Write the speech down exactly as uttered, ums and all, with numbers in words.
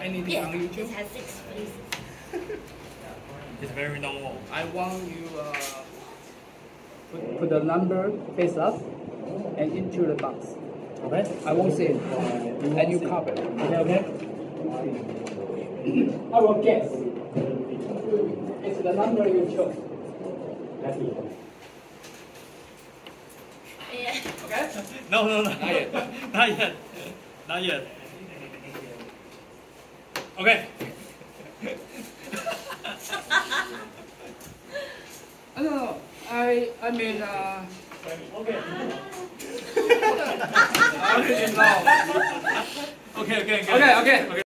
anything Yes, unusual? it has six places. It's very normal. I want you uh, put, put the number face up and into the box. Okay. I won't say it. And you cover. Okay, okay. I will guess. It's the number you chose. Yeah. Okay? No, no, no. Not yet. Not yet. Not yet. Okay. Oh, no, no. I, I mean, uh, Okay. I already know. Okay, okay, okay. Okay, okay.